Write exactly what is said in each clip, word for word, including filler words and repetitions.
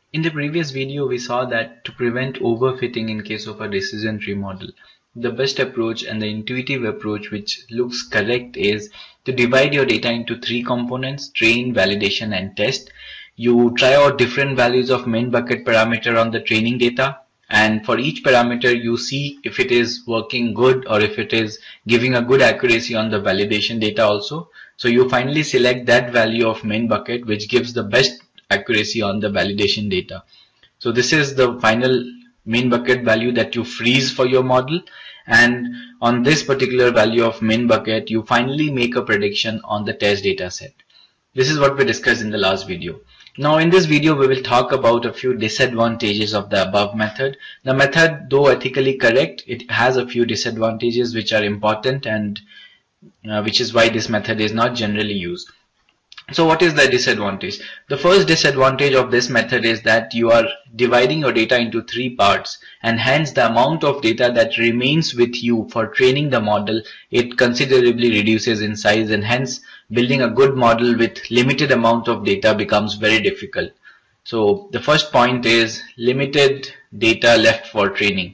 In the previous video, we saw that to prevent overfitting in case of a decision tree model, the best approach and the intuitive approach which looks correct is to divide your data into three components: train, validation, and test. You try out different values of main bucket parameter on the training data, and for each parameter you see if it is working good or if it is giving a good accuracy on the validation data also. So you finally select that value of main bucket which gives the best accuracy on the validation data. So this is the final main bucket value that you freeze for your model, and on this particular value of main bucket you finally make a prediction on the test data set. This is what we discussed in the last video. Now in this video we will talk about a few disadvantages of the above method. The method, though ethically correct, it has a few disadvantages which are important, and uh, which is why this method is not generally used. So what is the disadvantage? The first disadvantage of this method is that you are dividing your data into three parts, and hence the amount of data that remains with you for training the model, it considerably reduces in size, and hence building a good model with limited amount of data becomes very difficult. So the first point is limited data left for training.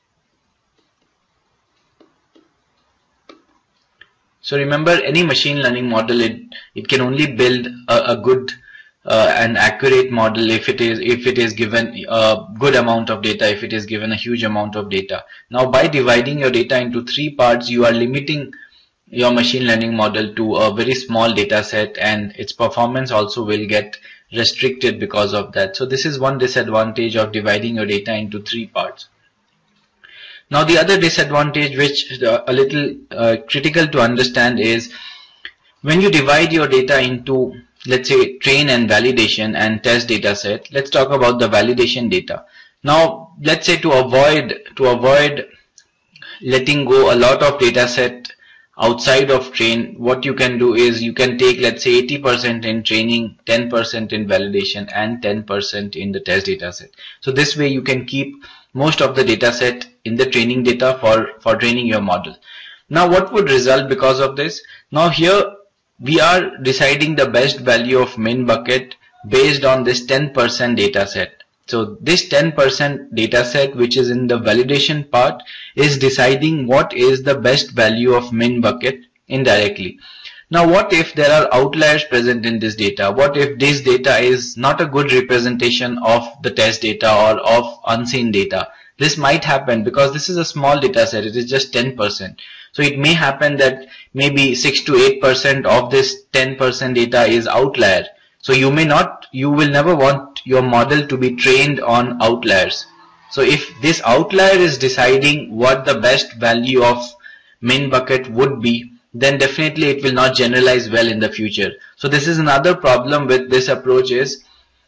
So remember, any machine learning model, it, it can only build a, a good uh, and accurate model if it is if it is given a good amount of data, if it is given a huge amount of data. Now by dividing your data into three parts, you are limiting your machine learning model to a very small data set, and its performance also will get restricted because of that. So this is one disadvantage of dividing your data into three parts. Now the other disadvantage, which is a little uh, critical to understand, is when you divide your data into, let's say, train and validation and test data set. Let's talk about the validation data. Now let's say to avoid to avoid letting go a lot of data set outside of train, what you can do is you can take, let's say, eighty percent in training, ten percent in validation, and ten percent in the test data set. So this way you can keep most of the data set in the training data for, for training your model. Now what would result because of this? Now here we are deciding the best value of main bucket based on this ten percent data set. So this ten percent data set, which is in the validation part, is deciding what is the best value of main bucket indirectly. Now what if there are outliers present in this data? What if this data is not a good representation of the test data or of unseen data? This might happen because this is a small data set, it is just ten percent. So it may happen that maybe six to eight percent of this ten percent data is outlier. So you may not, you will never want your model to be trained on outliers. So if this outlier is deciding what the best value of main bucket would be, then definitely it will not generalize well in the future. So this is another problem with this approach, is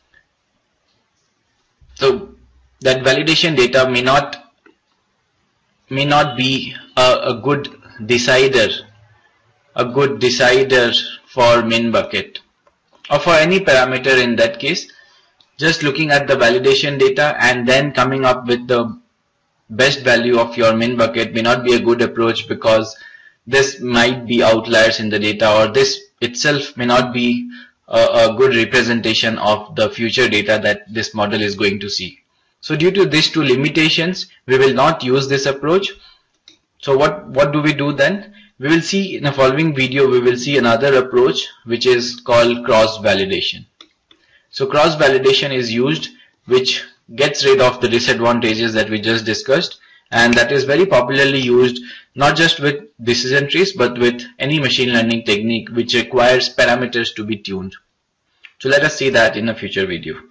so that validation data may not may not be a, a good decider, a good decider for main bucket or for any parameter in that case. Just looking at the validation data and then coming up with the best value of your main bucket may not be a good approach, because this might be outliers in the data, or this itself may not be a, a good representation of the future data that this model is going to see. So due to these two limitations, we will not use this approach. So what, what do we do then? We will see in the following video, we will see another approach which is called cross validation. So cross validation is used, which gets rid of the disadvantages that we just discussed, and that is very popularly used not just with decision trees but with any machine learning technique which requires parameters to be tuned. So let us see that in a future video.